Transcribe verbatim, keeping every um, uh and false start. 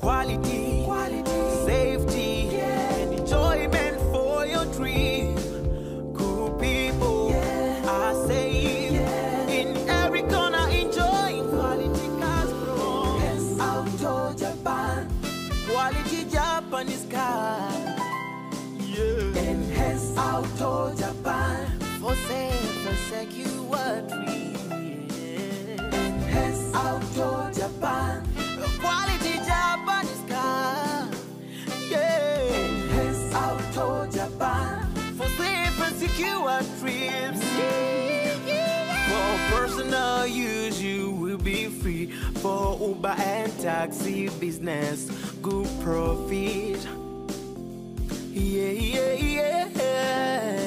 quality, quality, safety, yeah, and enjoyment for your dream. Cool people, yeah, are safe, yeah, in every corner enjoying quality cars from Yes Auto Japan. Quality Japanese car, yeah, in Yes Auto Japan. For safe and secure dream, yeah, in Yes Auto Japan. Quality Japanese car, yeah, in Yes Auto Japan. For safe and secure trips, yeah, yeah. For personal use you will be free. For Uber and taxi business, good profit, yeah, yeah, yeah.